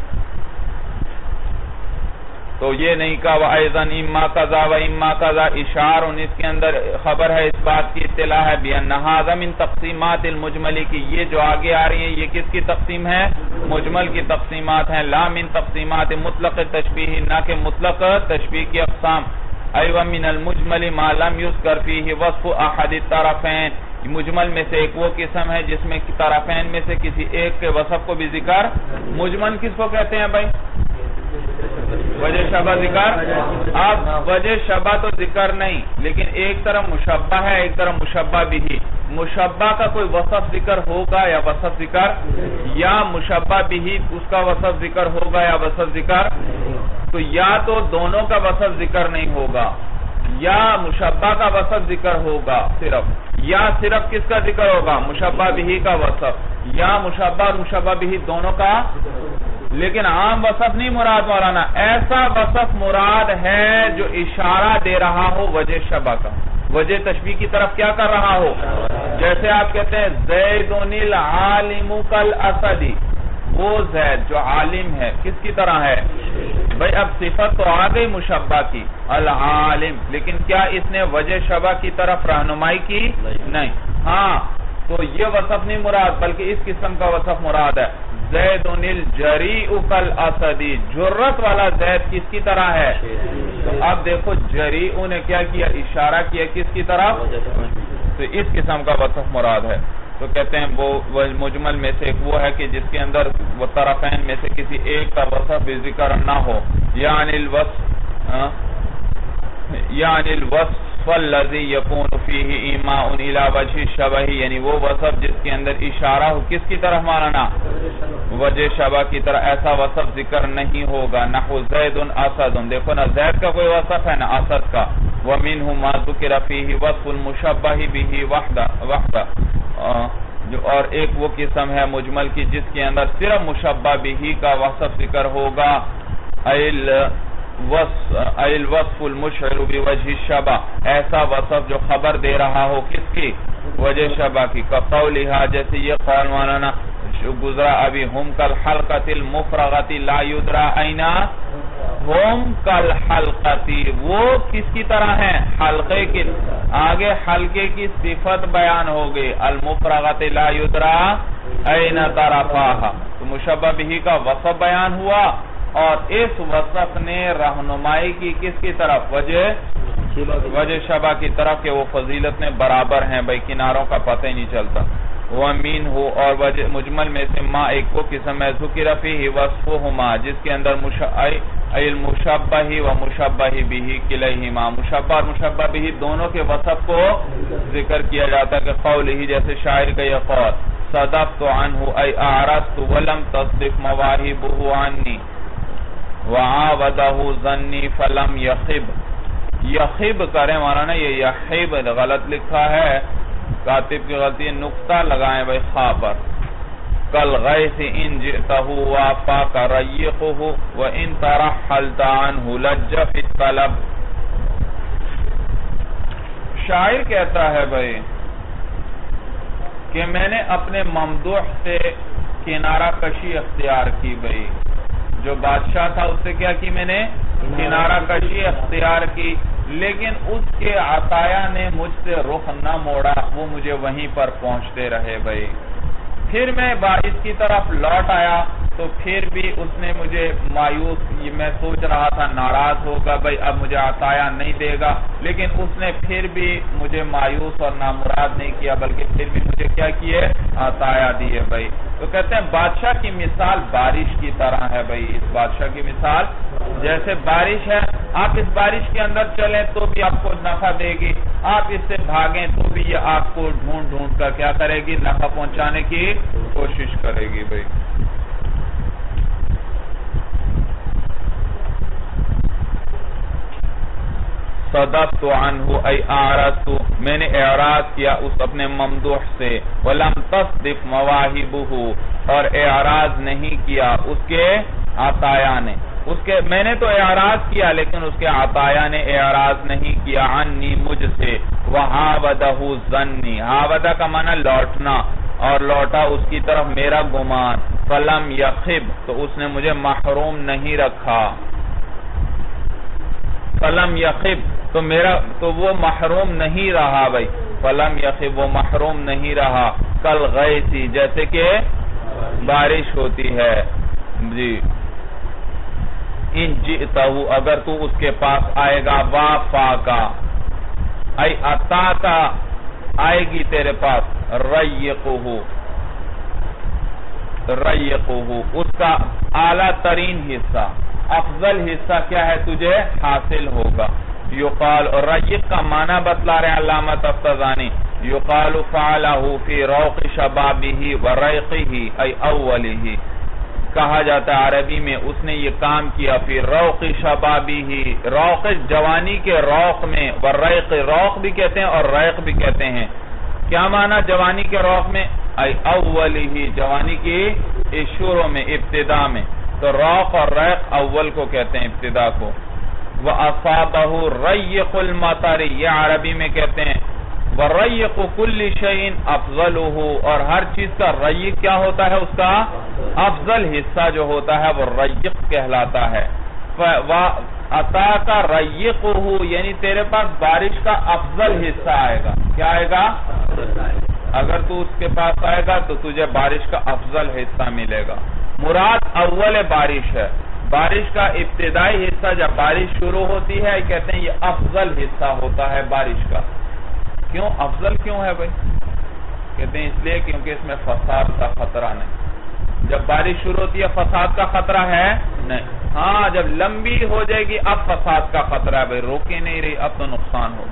Speaker 1: تو یہ نہیں کہا وَأَيْضًا إِمَّا كَذَا وَإِمَّا كَذَا اشار، اس کے اندر خبر ہے، اس بات کی اطلاع ہے بِأَنَّ هَذَا مِن تقسیمات المجمل، کی یہ جو آگے آ رہی ہیں یہ کس کی تقسیم ہے؟ مجمل کی تقسیمات ہیں. لا من تقسیمات مطلق تشبیہ، نہ کہ مطلق تشبیہ کی اقسام. ایوہ من المجمل ما لم یذکر فیہ وصف احد الطرفین، مجمل میں سے ایک وہ قسم ہے جس میں طرفین میں سے کسی ایک کے وصف کو بھی ذکر. مجمل کس کو کہتے ہیں بھائی؟ وجہ شبہ ذکر. اب وجہ شبہ تو ذکر نہیں، لیکن ایک طرف مشبہ ہے ایک طرف مشبہ بھی. مشبہ کا کوئی وصف ذکر ہوگا یا وصف ذکر، یا مشبہ بھی اس کا وصف ذکر ہوگا یا وصف ذکر. تو یا تو دونوں کا وصف ذکر نہیں ہوگا، یا مشبہ کا وصف ذکر ہوگا صرف، یا صرف کس کا ذکر ہوگا؟ مشبہ بھی کا وصف، یا مشبہ اور مشبہ بھی دونوں کا. لیکن عام وصف نہیں مراد مولانا، ایسا وصف مراد ہے جو اشارہ دے رہا ہو وجہ شبہ کا، وجہ تشبیہ کی طرف کیا کر رہا ہو. جیسے آپ کہتے ہیں زیدن العالم کالاسد، وہ زید جو عالم ہے کس کی طرح ہے؟ بھئی اب صفت تو آ گئی مشبہ کی العالم، لیکن کیا اس نے وجہ شبہ کی طرف رہنمائی کی؟ نہیں. ہاں تو یہ وصف نہیں مراد بلکہ اس قسم کا وصف مراد ہے. زیدن الجریء کالاسد، جرت والا زید کس کی طرح ہے؟ تو اب دیکھو جریء نے کیا کیا؟ اشارہ کیا کس کی طرف؟ تو اس قسم کا وصف مراد ہے. تو کہتے ہیں وہ مجمل میں سے ایک وہ ہے کہ جس کے اندر وہ طرفین میں سے کسی ایک کا وصف بھی ذکر نہ ہو. یعنی الوصف یعنی الوصف الذی یکون فیہ ایماء الی وجہ شبہ، یعنی وہ وصف جس کے اندر اشارہ ہو کس کی طرف مانا؟ وجہ شبہ کی طرح، ایسا وصف ذکر نہیں ہوگا۔ نحو زید اسد، دیکھو نا زید کا کوئی وصف ہے نا اسد کا۔ ومنہ ما ذکر فیہ وصف المشبہ بہ وحدہ وحدہ، اور ایک وہ قسم ہے مجمل کی جس کے اندر صرف مشبہ بہ کا وصف ذکر ہوگا۔ ایل الوصف المشعر بوجہ الشبہ، ایسا وصف جو خبر دے رہا ہو کس کی؟ وجہ شبہ کی۔ کقولہا، جیسے یہ قول مولانا گزرا ابھی، ہم کالحلقۃ المفرغۃ لا یدری این، ہم کالحلقۃ، وہ کس کی طرح ہیں؟ حلقے کی، آگے حلقے کی صفت بیان ہو گئی، المفرغۃ لا یدری این طرفاہا، تو مشبہ بہ کا وصف بیان ہوا، اور اس وصف نے رہنمائی کی کس کی طرف؟ وجہ وجہ شبہ کی طرف، کہ وہ فضیلت میں برابر ہیں، بھئی کناروں کا پتہ ہی نہیں چلتا۔ وَمِنْ ہو، اور وجہ مجمل میں سے ما ایک کو قسم ہے ذکر فیہ وصفہما، جس کے اندر المشبہ و مشبہ بہ کلیہما، مشبہ اور مشبہ بہ دونوں کے وصف کو ذکر کیا جاتا ہے، کہ قولہ، جیسے شاعر کا یہ قول، صدقت عنہ ای اعرضت ولم تصدق مواہبہ عنی وعاودہ ظنی فلم یخب، یخب کریں مولانا، یہ یحب غلط لکھا ہے، کاتب کی غلطی، نقطہ لگائیں بھائی خا پر۔ کل غیث ان جئتہ وافاک ریقہ وان ترحلت عنہ لج فی الطلب، شاعر کہتا ہے بھائی کہ میں نے اپنے ممدوح سے کنارہ کشی اختیار کی، بھائی جو بادشاہ تھا اس سے کیا کی میں نے؟ کنارہ کشی اختیار کی، لیکن اس کے عطایا نے مجھ سے رخ نہ موڑا، وہ مجھے وہیں پر پہنچتے رہے بھائی۔ پھر میں بارش کی طرف لوٹ آیا تو پھر بھی اس نے مجھے مایوس، میں سوچ رہا تھا ناراض ہوگا بھائی اب مجھے عطایا نہیں دے گا، لیکن اس نے پھر بھی مجھے مایوس اور نامراد نہیں کیا، بلکہ پھر بھی مجھے کیا کیے؟ عطایا دیے بھائی۔ تو کہتے ہیں بادشاہ کی مثال بارش کی طرح ہے بھائی، اس بادشاہ کی مثال جیسے بارش ہے، آپ اس بارش کے اندر چلیں تو بھی آپ کو نفع دے گی، آپ اس سے بھاگیں تو بھی یہ آپ کو ڈھونڈ ڈھونڈ کر کیا کرے گی؟ نفع پہنچانے کی کوشش کرے گی بھائی۔ صدقت عنہ ای اعرضت، میں نے اعراض کیا اس اپنے ممدوح سے، ولم تصدق مواہبہ، اور اعراض نہیں کیا اس کے عطایا نے، اس کے میں نے تو اعراض کیا لیکن اس کے عطایا نے اعراض نہیں کیا، عنی مجھ سے، وحاودہ ظنی، حاودہ کا معنی لوٹنا، اور لوٹا اس کی طرف میرا گمان، فلم یخب، تو اس نے مجھے محروم نہیں رکھا، فلم یخب، تو میرا تو وہ محروم نہیں رہا بھائی، فلم یخب، وہ محروم نہیں رہا، کل غیثی، جیسے کہ بارش ہوتی ہے جی، ان جئتہ، اگر تو اس کے پاس آئے گا، وافاکا ای اتاکا، آئے گی تیرے پاس، ریقہ، ریقہ، اس کا اعلیٰ ترین حصہ، افضل حصہ کیا ہے تجھے حاصل ہوگا۔ یقال، اور ریق کا معنی بتلا رہے ہیں علامہ تفتزانی، یقال فعلہ فی روق شبابہ وریقہ ای اولہ، کہا جاتا ہے عربی میں اس نے یہ کام کیا فی روق شبابہ، روق جوانی کے روق میں، وریق روق بھی کہتے ہیں اور ریق بھی کہتے ہیں، کیا معنی جوانی کے روق میں؟ ای اولہ، جوانی کی شروع میں، ابتدا میں، تو روق اور ریق اول کو کہتے ہیں، ابتدا کو۔ وَأَصَابَهُ رَيِّقُ الْمَطَرِ، یہ عربی میں کہتے ہیں، وَرَيِّقُ كُلِّ شَيْءٍ أَفْضَلُهُ، اور ہر چیز کا ریق کیا ہوتا ہے؟ اس کا افضل حصہ جو ہوتا ہے وہ ریق کہلاتا ہے۔ وَأَتَاكَ رَيِّقُهُ، یعنی تیرے پاس بارش کا افضل حصہ آئے گا، کیا آئے گا؟ اگر تو اس کے پاس آئے گا تو تجھے بارش کا افضل حصہ ملے گا۔ مراد اول بارش ہے، بارش کا ابتدائی حصہ جب بارش شروع ہوتی ہے کہتے ہیں یہ افضل حصہ ہوتا ہے بارش کا۔ کیوں افضل کیوں ہے بھائی؟ کہتے ہیں اس لیے کیونکہ اس میں فساد کا خطرہ نہیں، جب بارش شروع ہوتی ہے فساد کا خطرہ ہے نہیں. ہاں جب لمبی ہو جائے گی اب فساد کا خطرہ ہے بھائی, روکے نہیں رہی اب تو نقصان ہوگا.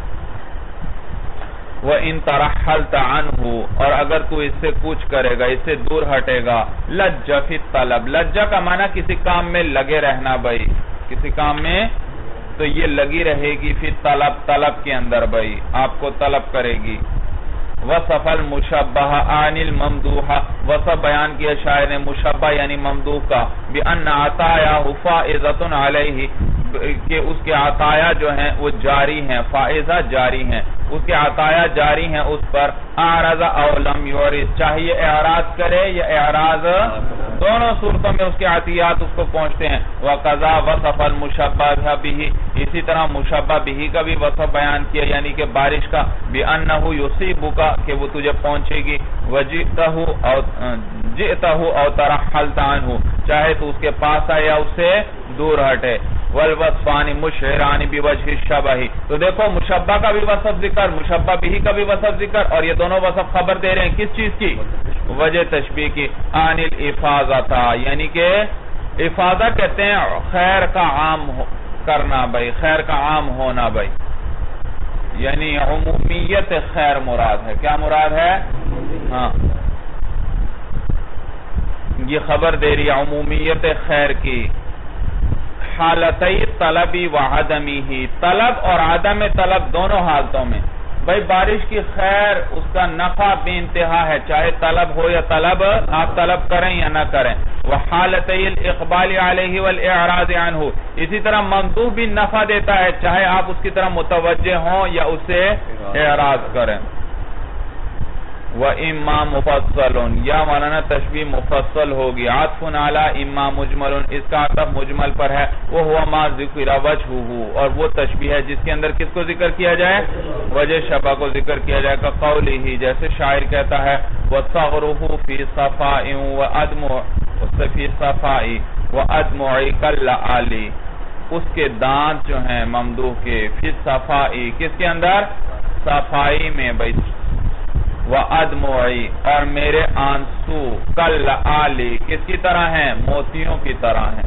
Speaker 1: وَإِن تَرَحَّلْتَ عَنْهُ, اور اگر تو اس سے کوچ کرے گا, اس سے دور ہٹے گا, لَجَّ فِي الطَّلَب, لَجَّ کا معنی کسی کام میں لگے رہنا بھائی, کسی کام میں تو یہ لگی رہے گی, فی طلب, طلب کے اندر بھائی آپ کو طلب کرے گی. وصف المشبہ عن الممدوح, وصف بیان کیا شاعر نے مشبہ یعنی ممدوح کا, بِأَنَّ عَطَایَهُ فَائِضَةٌ عَلَيْهِ, کہ اس کے عطایا جو ہیں وہ جاری ہیں, فائزہ جاری ہیں, اس کے عطایا جاری ہیں اس پر. اعرض او لم یعرض, چاہیے اعراض کرے یا اعراض, دونوں صورتوں میں اس کے عطیات اس کو پہنچتے ہیں. وَقَضَى وَصَفَ الْمُشَبَّهَ بِهِ, اسی طرح مشبہ بِهِ کا بھی وصف بیان کیا یعنی کہ بارش کا, بِأَنَّهُ يُصِيبُكَ, کہ وہ تجھے پہنچے گی. وَجِئْتَهُ او جِئْتَهُ او تَرَحَّلْتَ عَنْهُ, چاہے تو اس کے پاس آئے یا اس سے دور ہٹے. والوصفان مشعران بوجہ الشبہ, تو دیکھو مشبہ کا بھی وصف ذکر, مشبہ بھی کا بھی وصف ذکر, اور یہ دونوں وصف خبر دے رہے ہیں کس چیز کی, وجہ تشبیہ کی. عن الافاضہ, یعنی کہ افاضہ کہتے ہیں خیر کا عام کرنا بھائی, خیر کا عام ہونا بھائی, یعنی عمومیت خیر مراد ہے. کیا مراد ہے؟ ہاں یہ خبر دے رہی عمومیت خیر کی. حالتی طلبی و عدمی ہی, طلب اور عدم طلب دونوں حالتوں میں بھائی بارش کی خیر اس کا نفع بے انتہا ہے, چاہے طلب ہو یا طلب آپ طلب کریں یا نہ کریں. وحالتی الاقبال علیہ والاعراض عنہ, اسی طرح ممدوح بھی نفع دیتا ہے چاہے آپ اس کی طرح متوجہ ہوں یا اس سے اعراض کریں. وَإِمَّا مُفَصَّلٌ, یا مولانا تشبیہ مفصل ہوگی. عطف علی اما مجمل, اس کا عطف مجمل پر ہے. وَهُوَ مَا ذُكِرَ وَجْهُهُ, اور وہ تشبیہ ہے جس کے اندر کس کو ذکر کیا جائے, وجہ شبہ کو ذکر کیا جائے. كَقَوْلِهِ, جیسے شاعر کہتا ہے, وَصَغْرُهُ فِي صَفَاءٍ وَأَدْمُعِ فِي صَفَاءِ وَأَدْمُعِ كَاللَّآلِ, اس کے دانت جو ہیں ممدوح کے, فی صفائی, کس کے اندر, صفائی میں بھائی, وَأَدْمُعِ, اور میرے آنسو, کَاللَّآلِ, کس کی طرح ہیں, موتیوں کی طرح ہیں.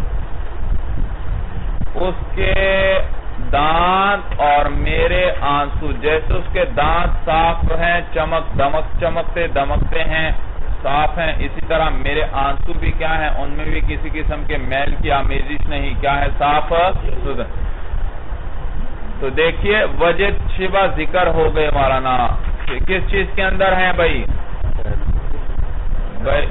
Speaker 1: اس کے دانت اور میرے آنسو, جیسے اس کے دانت صاف ہیں, چمک دمک چمکتے دمکتے ہیں, صاف ہیں, اسی طرح میرے آنسو بھی کیا ہیں, ان میں بھی کسی قسم کے میل کی آمیزش نہیں, کیا ہے, صاف. تو دیکھیے وجہ شبہ ذکر ہو گئے مولانا, کس چیز کے اندر ہیں بھائی, بھائی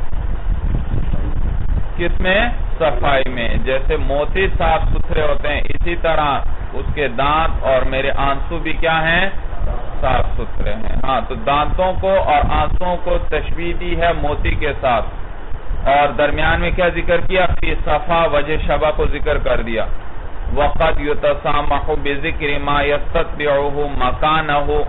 Speaker 1: کس میں, صفائی میں. جیسے موتی صاف ستھرے ہوتے ہیں اسی طرح اس کے دانت اور میرے آنسو بھی کیا ہیں, صاف ستھرے ہیں. ہاں تو دانتوں کو اور آنسوؤں کو تشبیہ دی ہے موتی کے ساتھ, اور درمیان میں کیا ذکر کیا, فی صفا, وجہ شبہ کو ذکر کر دیا. وَقَدْ يُتَسَامَحُ بِذِكْرِ مَا يَسْتَتْبِعُهُ مَكَانَهُ,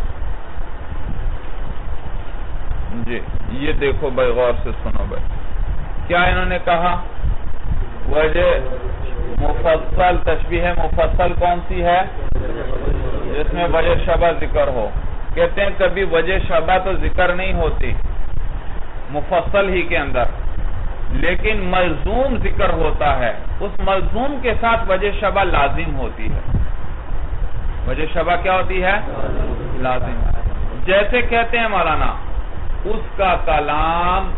Speaker 1: جی یہ دیکھو بھائی غور سے سنو بھائی, کیا انہوں نے کہا, وجہ مفصل, تشبیہ مفصل کون سی ہے, جس میں وجہ شبہ ذکر ہو. کہتے ہیں کبھی وجہ شبہ تو ذکر نہیں ہوتی مفصل ہی کے اندر, لیکن ملزوم ذکر ہوتا ہے, اس ملزوم کے ساتھ وجہ شبہ لازم ہوتی ہے. وجہ شبہ کیا ہوتی ہے, لازم. جیسے کہتے ہیں مولانا اس کا کلام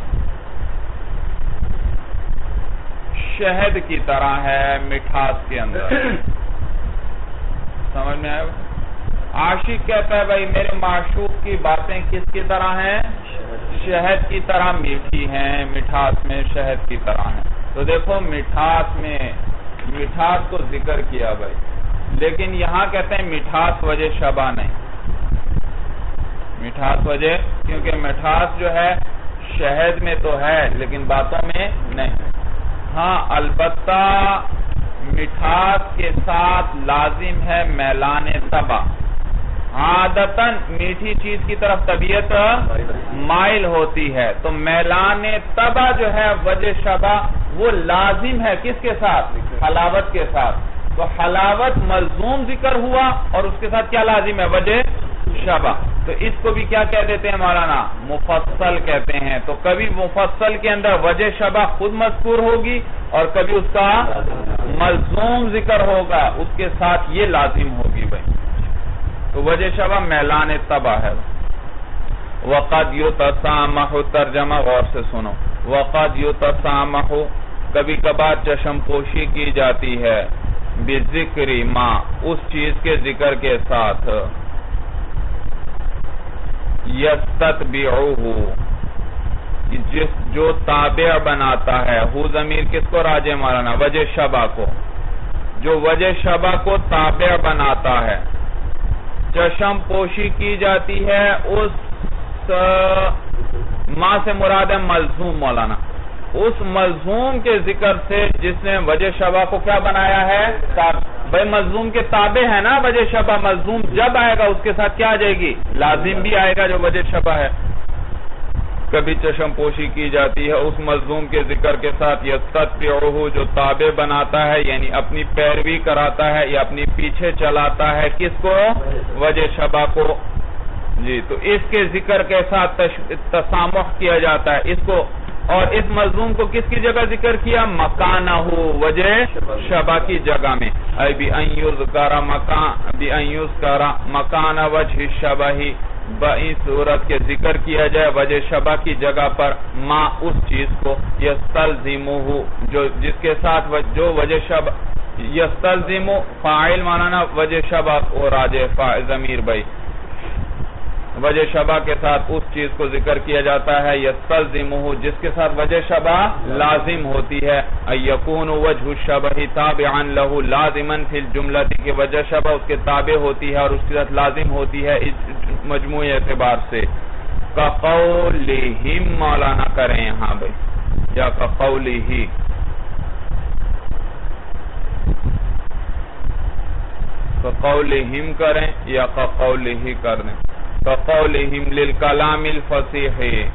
Speaker 1: شہد کی طرح ہے مٹھاس کے اندر, سمجھ میں آئے. عاشق کہتا ہے بھائی میرے معشوق کی باتیں کس کی طرح ہیں, شہد کی طرح میٹھی ہیں, مٹھاس میں شہد کی طرح ہیں. تو دیکھو مٹھاس میں مٹھاس کو ذکر کیا بھائی, لیکن یہاں کہتے ہیں مٹھاس وجہ شبہ نہیں, مٹھاس وجہ, کیونکہ مٹھاس جو ہے شہد میں تو ہے لیکن باتوں میں نہیں. ہاں البتہ مٹھاس کے ساتھ لازم ہے میلان طبع, عادتاً میٹھی چیز کی طرف طبیعت مائل ہوتی ہے, تو میلان طبع جو ہے وجہ شبہ وہ لازم ہے کس کے ساتھ, حلاوت کے ساتھ. تو حلاوت ملزوم ذکر ہوا اور اس کے ساتھ کیا لازم ہے, وجہ شبہ. تو اس کو بھی کیا کہہ دیتے ہیں مولانا؟ مفصل کہتے ہیں. تو کبھی مفصل کے اندر وجہ شبہ خود مذکور ہوگی اور کبھی اس کا ملزوم ذکر ہوگا، اس کے ساتھ یہ لازم ہوگی بھائی. تو وجہ شبہ میلان طبع ہے. وقد یتسامح، ترجمہ غور سے سنو. وقد یتسامح، کبھی کبھار چشم پوشی کی جاتی ہے، بذکر ما، اس چیز کے ذکر کے ساتھ، یستتبعہ، جس جو تابع بناتا ہے. ہو ضمیر کس کو راجع مولانا؟ وجہ شبہ کو. جو وجہ شبہ کو تابع بناتا ہے. چشم پوشی کی جاتی ہے اس ما سے مراد ہے ملزوم مولانا، اس ملزوم کے ذکر سے جس نے وجہ شبہ کو کیا بنایا ہے؟ بھائی ملزوم کے تابع ہے نا وجہ شبہ. ملزوم جب آئے گا اس کے ساتھ کیا آ جائے گی؟ لازم بھی آئے گا جو وجہ شبہ ہے. کبھی چشم پوشی کی جاتی ہے اس ملزوم کے ذکر کے ساتھ، یستتبعہ، جو تابع بناتا ہے یعنی اپنی پیروی کراتا ہے یا اپنی پیچھے چلاتا ہے. کس کو؟ وجہ شبہ کو. جی تو اس کے ذکر کے ساتھ تسامح کیا جاتا ہے. اس کو اور اس ملزوم کو کس کی جگہ ذکر کیا؟ مکانہ، وجہ شبہ کی جگہ میں. ای بی ان یذکر مکان بی ان یذکر مکان وجہ شبہ، بئی صورت کے ذکر کیا جائے وجہ شبہ کی جگہ پر ما اس چیز کو، یستلزمہ، جو جس کے ساتھ جو وجہ شبہ، یستلزم فاعل مانانا وجہ شبہ اور راجع فاعل ضمیر بھائی، وجہ شبہ کے ساتھ اس چیز کو ذکر کیا جاتا ہے. یستلزمہ، جس کے ساتھ وجہ شبہ لازم ہوتی ہے. یکون وجہ الشبہ تابعا لہ لازما فی الجملہ، کہ وجہ شبہ اس کے تابع ہوتی ہے اور اس کے ساتھ لازم ہوتی ہے اس مجموعی اعتبار سے. کقولہم مولانا کریں یہاں بھائی، یا کقولہ، کقولہم کریں یا کقولہ کر دیں. کقولہم للکلام الفصیح،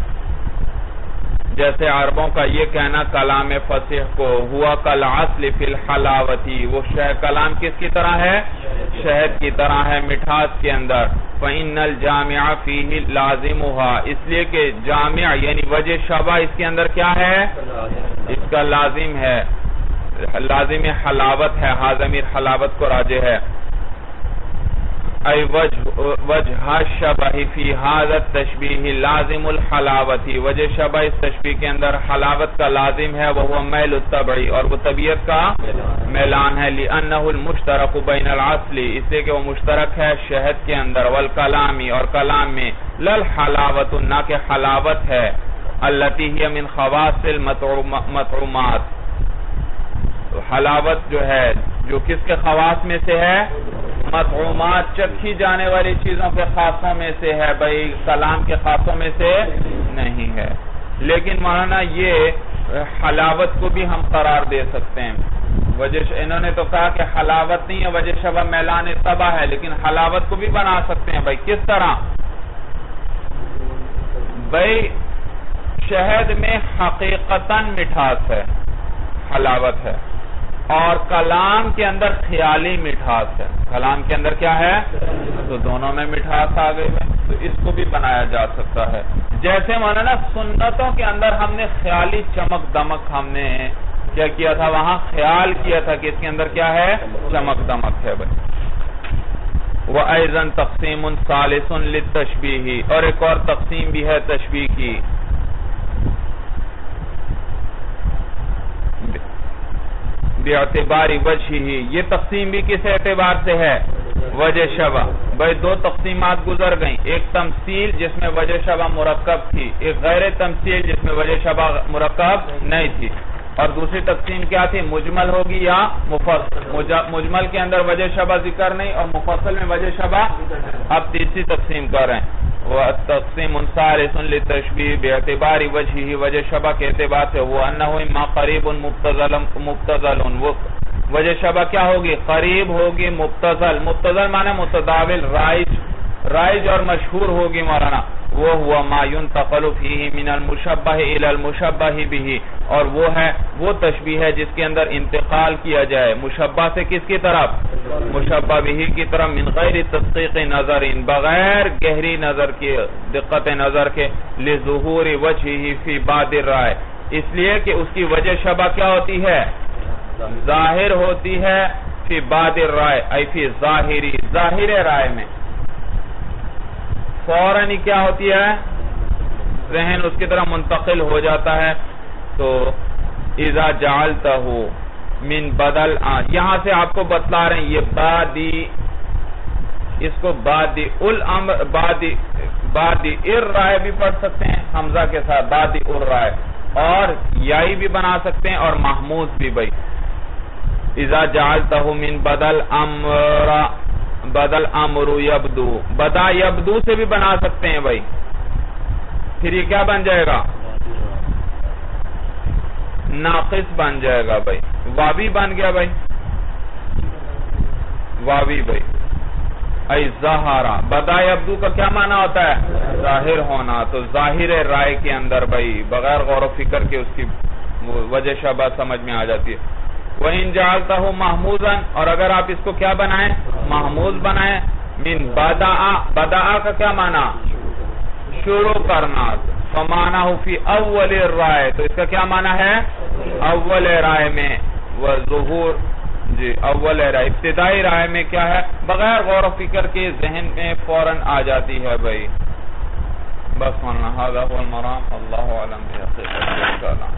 Speaker 1: جیسے عربوں کا یہ کہنا کلام فصیح کو، ہوا کالعسل فی الحلاوتی، وہ کلام کس کی طرح ہے؟ شہد کی طرح ہے مٹھاس کے اندر. فإن الجامع فیہ لازمها، اس لیے کہ جامع یعنی وجہ شبہ اس کے اندر کیا ہے؟ اس کا لازم ہے، لازم حلاوت ہے. ہا ضمیر حلاوت کو راجع ہے. ای وجہ الشبہ فی ھذا التشبیہ لازم الحلاوتی، وجہ شبہ اس تشبیہ کے اندر حلاوت کا لازم ہے. وہو میل الطبعی، اور وہ طبیعت کا میلان ہے. لأنہ المشترک بین العسل، اس لیے کہ وہ مشترک ہے شہد کے اندر، والکلامی، اور کلام میں. للحلاوت، نہ کہ حلاوت ہے. التی ہی من خواص المطعومات، حلاوت جو ہے جو کس کے خواص میں سے ہے؟ مطعومات، چکھی جانے والی چیزوں کے خاصوں میں سے ہے بھائی، کلام کے خاصوں میں سے نہیں ہے. لیکن مولانا یہ حلاوت کو بھی ہم قرار دے سکتے ہیں. وجہ انہوں نے تو کہا کہ حلاوت نہیں ہے، وجہ شبہ میلان طبع ہے، لیکن حلاوت کو بھی بنا سکتے ہیں بھائی. کس طرح؟ بھائی شہد میں حقیقتاً مٹھاس ہے، حلاوت ہے، اور کلام کے اندر خیالی مٹھاس ہے. کلام کے اندر کیا ہے؟ تو دونوں میں مٹھاس آ گئی ہے، تو اس کو بھی بنایا جا سکتا ہے. جیسے مولانا سنتوں کے اندر ہم نے خیالی چمک دمک ہم نے کیا کیا تھا؟ وہاں خیال کیا تھا کہ اس کے اندر کیا ہے؟ چمک دمک ہے بھائی. وَأَيْضًا تَقْسِيمٌ ثَالِثٌ لِلتَّشْبِيهِ، اور ایک اور تقسیم بھی ہے تشبیہ کی. باعتبار وجہہ، یہ تقسیم بھی کس اعتبار سے ہے؟ وجہ شبہ. بھائی دو تقسیمات گزر گئیں، ایک تمثیل جس میں وجہ شبہ مرکب تھی، ایک غیر تمثیل جس میں وجہ شبہ مرکب نہیں تھی. اور دوسری تقسیم کیا تھی؟ مجمل ہوگی یا مفصل. مجمل کے اندر وجہ شبہ ذکر نہیں اور مفصل میں وجہ شبہ. اب تیسری تقسیم کر رہے ہیں. وَالتَّقْسِيمٌ ثَالِثٌ لِلتَّشْبِيهِ بِاعْتِبَارِ وَجْهِهِ، وجہ شبہ کے اعتبار سے، وہ انہو اما قریب مبتذل، وہ وجہ شبہ کیا ہوگی؟ قریب ہوگی، مبتذل. مبتذل معنی متداول، رائج رائج اور مشہور ہوگی مولانا. وہ ہوا ما ينتقل فيه من المشبہ الى المشبہ به، اور وہ ہے وہ تشبیہ ہے جس کے اندر انتقال کیا جائے مشبہ سے کس کی طرف؟ مشبہ به کی طرف، من غیر تدقیق نظر، بغیر گہری نظر کی دقت نظر کے، لظہور وجهه فی بعض الرائے، اس لیے کہ اس کی وجہ شبہ کیا ہوتی ہے؟ ظاہر ہوتی ہے، فی بعض الرائے ای فی ظاہری، ظاہر رائے میں فوراً ہی کیا ہوتی ہے؟ ذہن اس کی طرح منتقل ہو جاتا ہے۔ تو اذا جعلتہ من بدل، یہاں سے آپ کو بتلا رہے ہیں یہ بادی، اس کو بادی الامر، بادی بادی الرائے بھی پڑھ سکتے ہیں حمزہ کے ساتھ، بادی الرائے، اور یائی بھی بنا سکتے ہیں، اور محموز بھی بھائی۔ اذا جعلتہ من بدل امر، بدل امر یبدو، بدا یبدو سے بھی بنا سکتے ہیں بھائی، پھر یہ کیا بن جائے گا؟ ناقص بن جائے گا بھائی، واوی بن گیا بھائی، واوی بھائی، ای ظاہرہ، بدا یبدو کا کیا معنی ہوتا ہے؟ ظاہر ہونا، تو ظاہر رائے کے اندر بھائی بغیر غور و فکر کے اس کی وجہ شبہ سمجھ میں آ جاتی ہے۔ وَإِن جَعَلْتَهُ مَحْمُوزًا، اور اگر آپ اس کو کیا بنائیں؟ محموز بنائیں، من بدعا، بدعا کا کیا معنی؟ شروع کرنا، فَمَانَهُ فِي اول الرائے، تو اس کا کیا معنی ہے؟ اول رائے میں، وَظُہُور، جی اول رائے، ابتدائی رائے میں کیا ہے؟ بغیر غور و فکر کے ذہن میں فوراً آ جاتی ہے بھائی۔ بس مانا هذا هو المرام، اللہ علم بحقیقت۔